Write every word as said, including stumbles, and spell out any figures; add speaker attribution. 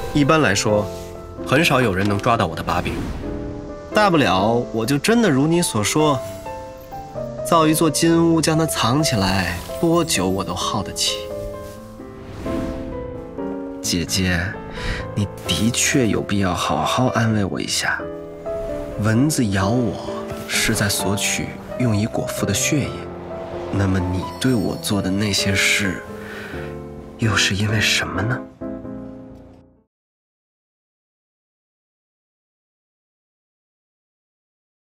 Speaker 1: 一般来说，很少有人能抓到我的把柄。大不了我就真的如你所说，造一座金屋将它藏起来，多久我都耗得起。姐姐，你的确有必要好好安慰我一下。蚊子咬我是在索取用以果腹的血液，那么你对我做的那些事，又是因为什么呢？